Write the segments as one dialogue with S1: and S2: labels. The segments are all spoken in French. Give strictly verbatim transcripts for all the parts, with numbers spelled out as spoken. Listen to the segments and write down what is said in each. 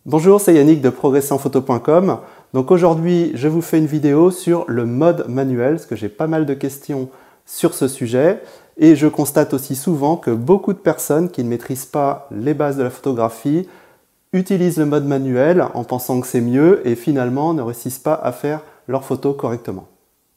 S1: Bonjour, c'est Yannick de progressant photo point com. Donc aujourd'hui, je vous fais une vidéo sur le mode manuel, parce que j'ai pas mal de questions sur ce sujet. Et je constate aussi souvent que beaucoup de personnes qui ne maîtrisent pas les bases de la photographie utilisent le mode manuel en pensant que c'est mieux et finalement ne réussissent pas à faire leurs photos correctement.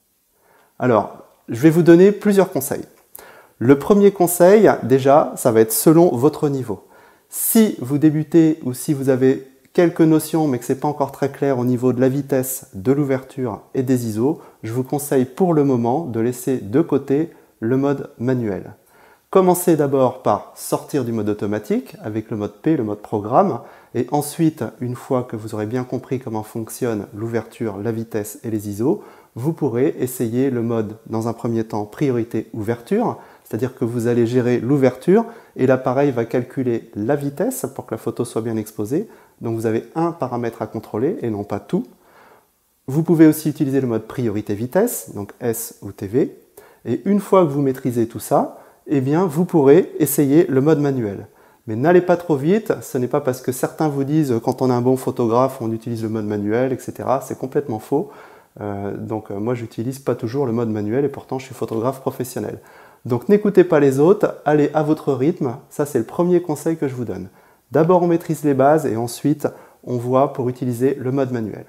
S1: Alors, je vais vous donner plusieurs conseils. Le premier conseil, déjà, ça va être selon votre niveau. Si vous débutez ou si vous avez quelques notions mais que ce n'est pas encore très clair au niveau de la vitesse, de l'ouverture et des I S O, je vous conseille pour le moment de laisser de côté le mode manuel. Commencez d'abord par sortir du mode automatique avec le mode P, le mode programme, et ensuite, une fois que vous aurez bien compris comment fonctionne l'ouverture, la vitesse et les I S O, vous pourrez essayer le mode, dans un premier temps, priorité ouverture, c'est-à-dire que vous allez gérer l'ouverture et l'appareil va calculer la vitesse pour que la photo soit bien exposée. Donc vous avez un paramètre à contrôler et non pas tout. Vous pouvez aussi utiliser le mode priorité vitesse, donc S ou T V. Et une fois que vous maîtrisez tout ça, eh bien vous pourrez essayer le mode manuel. Mais n'allez pas trop vite, ce n'est pas parce que certains vous disent quand on est un bon photographe, on utilise le mode manuel, et cetera. C'est complètement faux. Euh, donc euh, moi j'utilise pas toujours le mode manuel et pourtant je suis photographe professionnel. Donc n'écoutez pas les autres, allez à votre rythme, ça c'est le premier conseil que je vous donne. D'abord on maîtrise les bases et ensuite on voit pour utiliser le mode manuel.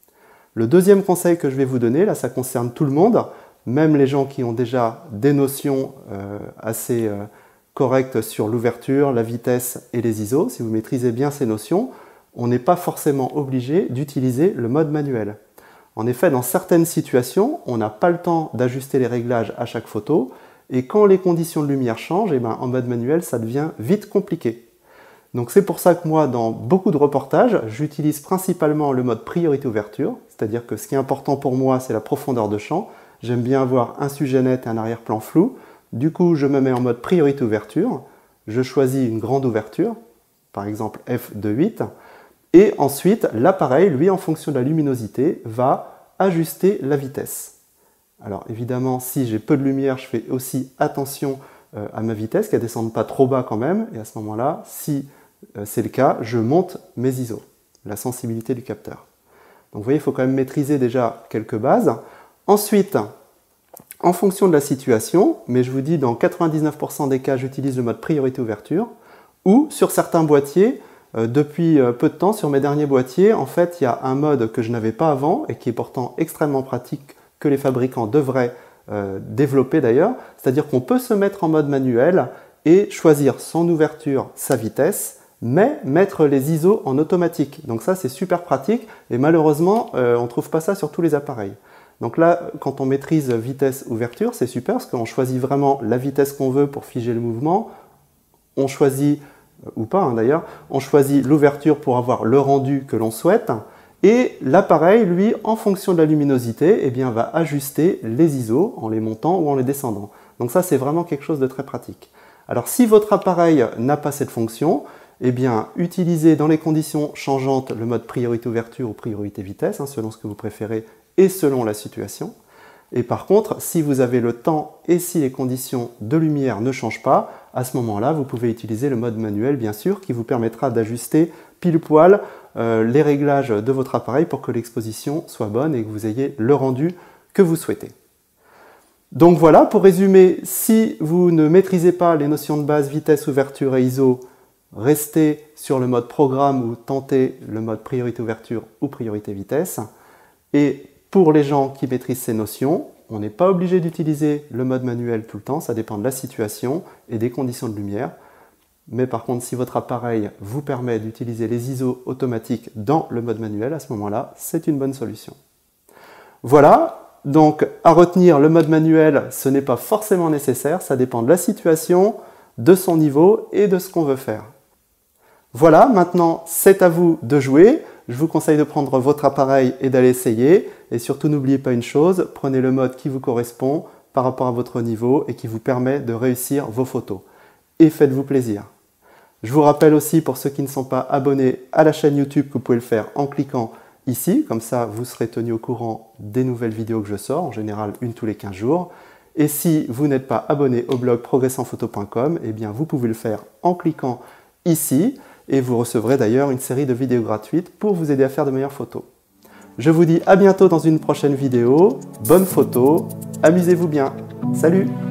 S1: Le deuxième conseil que je vais vous donner, là ça concerne tout le monde, même les gens qui ont déjà des notions euh, assez euh, correctes sur l'ouverture, la vitesse et les I S O, si vous maîtrisez bien ces notions, on n'est pas forcément obligé d'utiliser le mode manuel. En effet, dans certaines situations, on n'a pas le temps d'ajuster les réglages à chaque photo, et quand les conditions de lumière changent, eh ben, en mode manuel, ça devient vite compliqué. Donc c'est pour ça que moi, dans beaucoup de reportages, j'utilise principalement le mode priorité ouverture, c'est-à-dire que ce qui est important pour moi, c'est la profondeur de champ. J'aime bien avoir un sujet net et un arrière-plan flou. Du coup, je me mets en mode priorité ouverture, je choisis une grande ouverture, par exemple f deux huit, et ensuite, l'appareil, lui, en fonction de la luminosité, va ajuster la vitesse. Alors évidemment, si j'ai peu de lumière, je fais aussi attention euh, à ma vitesse, qu'elle ne descende pas trop bas quand même. Et à ce moment-là, si euh, c'est le cas, je monte mes I S O, la sensibilité du capteur. Donc vous voyez, il faut quand même maîtriser déjà quelques bases. Ensuite, en fonction de la situation, mais je vous dis dans quatre-vingt-dix-neuf pour cent des cas, j'utilise le mode priorité ouverture, ou sur certains boîtiers, euh, depuis euh, peu de temps, sur mes derniers boîtiers, en fait, il y a un mode que je n'avais pas avant et qui est pourtant extrêmement pratique, que les fabricants devraient euh, développer d'ailleurs, c'est-à-dire qu'on peut se mettre en mode manuel et choisir son ouverture, sa vitesse, mais mettre les I S O en automatique. Donc ça c'est super pratique et malheureusement euh, on ne trouve pas ça sur tous les appareils. Donc là, quand on maîtrise vitesse, ouverture, c'est super parce qu'on choisit vraiment la vitesse qu'on veut pour figer le mouvement, on choisit, ou pas hein, d'ailleurs, on choisit l'ouverture pour avoir le rendu que l'on souhaite. Et l'appareil, lui, en fonction de la luminosité, eh bien, va ajuster les I S O en les montant ou en les descendant. Donc ça, c'est vraiment quelque chose de très pratique. Alors, si votre appareil n'a pas cette fonction, eh bien, utilisez dans les conditions changeantes le mode priorité ouverture ou priorité vitesse, hein, selon ce que vous préférez et selon la situation. Et par contre, si vous avez le temps et si les conditions de lumière ne changent pas, à ce moment-là, vous pouvez utiliser le mode manuel, bien sûr, qui vous permettra d'ajuster pile poil euh, les réglages de votre appareil pour que l'exposition soit bonne et que vous ayez le rendu que vous souhaitez. Donc voilà, pour résumer, si vous ne maîtrisez pas les notions de base, vitesse, ouverture et I S O, restez sur le mode programme ou tentez le mode priorité ouverture ou priorité vitesse. Et pour les gens qui maîtrisent ces notions, on n'est pas obligé d'utiliser le mode manuel tout le temps, ça dépend de la situation et des conditions de lumière. Mais par contre, si votre appareil vous permet d'utiliser les I S O automatiques dans le mode manuel, à ce moment-là, c'est une bonne solution. Voilà, donc à retenir, le mode manuel, ce n'est pas forcément nécessaire, ça dépend de la situation, de son niveau et de ce qu'on veut faire. Voilà, maintenant c'est à vous de jouer. Je vous conseille de prendre votre appareil et d'aller essayer. Et surtout, n'oubliez pas une chose, prenez le mode qui vous correspond par rapport à votre niveau et qui vous permet de réussir vos photos. Et faites-vous plaisir. Je vous rappelle aussi, pour ceux qui ne sont pas abonnés à la chaîne YouTube, que vous pouvez le faire en cliquant ici. Comme ça, vous serez tenu au courant des nouvelles vidéos que je sors, en général une tous les quinze jours. Et si vous n'êtes pas abonné au blog progressant photo point com, eh bien vous pouvez le faire en cliquant ici. et vous recevrez d'ailleurs une série de vidéos gratuites pour vous aider à faire de meilleures photos. Je vous dis à bientôt dans une prochaine vidéo, bonne photo, amusez-vous bien, salut!